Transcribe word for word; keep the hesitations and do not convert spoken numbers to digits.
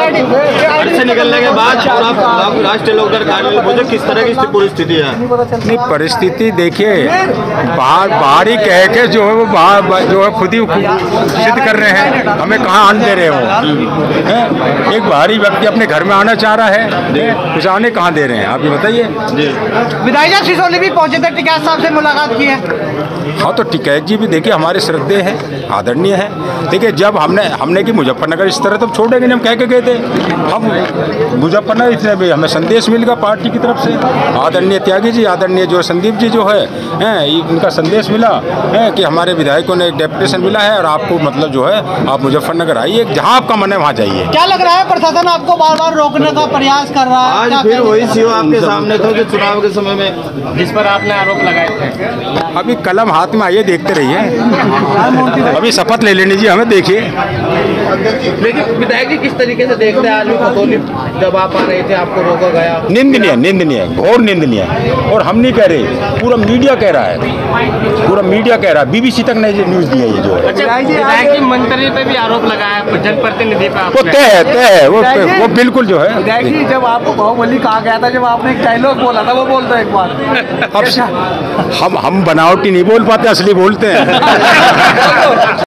से निकलने के बाद राष्ट्रीय लोकदल कार्यालय पहुंचे, किस तरह की पूरी स्थिति है? नहीं, परिस्थिति देखिए, बाहर बाहर ही कह के जो है वो बाहर जो है खुद ही सिद्ध कर रहे हैं, हमें कहाँ आने दे रहे हो। एक बाहरी व्यक्ति अपने घर में आना चाह रहा है, कुछ आने कहाँ दे रहे हैं, आप ये बताइए। विधायक सिसोली भी पहुंचे थे, टिकैत साहब से मुलाकात की है। हाँ, तो टिकैत जी भी देखिए हमारे श्रद्धेय हैं, आदरणीय हैं। देखिए, जब हमने हमने कि मुजफ्फरनगर इस तरह तो छोड़ेंगे नहीं, हम कह के गए थे हम मुजफ्फरनगर, इतने भी हमें संदेश मिल गया पार्टी की तरफ से, आदरणीय त्यागी जी, आदरणीय जो संदीप जी जो है हैं, इनका संदेश मिला है कि हमारे विधायकों ने एक डेपुटेशन मिला है और आपको मतलब जो है आप मुजफ्फरनगर आइए, जहाँ आपका मन है वहाँ जाइए। क्या लग रहा है प्रशासन आपको बार बार रोकने का प्रयास कर रहा है? आज फिर वही सीओ आपके सामने था जो चुनाव के समय में जिस पर आपने आरोप लगाए थे। अभी कलम हाथ में आइए, देखते रहिए, अभी शपथ ले लेनी जी हमें, देखिए। लेकिन विधायक जी किस तरीके से देखते हैं आज भी खतौली जब आप आ रहे थे आपको रोका गया? निंदनीय, निंदनीय, घोर निंदनीय। और हम नहीं कह रहे, पूरा मीडिया कह रहा है, पूरा मीडिया कह रहा है, बीबीसी तक ने न्यूज दी है ये जो है। अच्छा, विधायक जी मंत्री पे भी आरोप लगाया, जनप्रतिनिधि पे वो तय है, तय है, वो वो बिल्कुल जो है। विधायक जी, जब आपको बाहुबली कहा गया था, जब आपने एक डायलॉग बोला था, वो बोलता एक बार। अब हम हम बनावटी नहीं बोल पाते, असली बोलते हैं।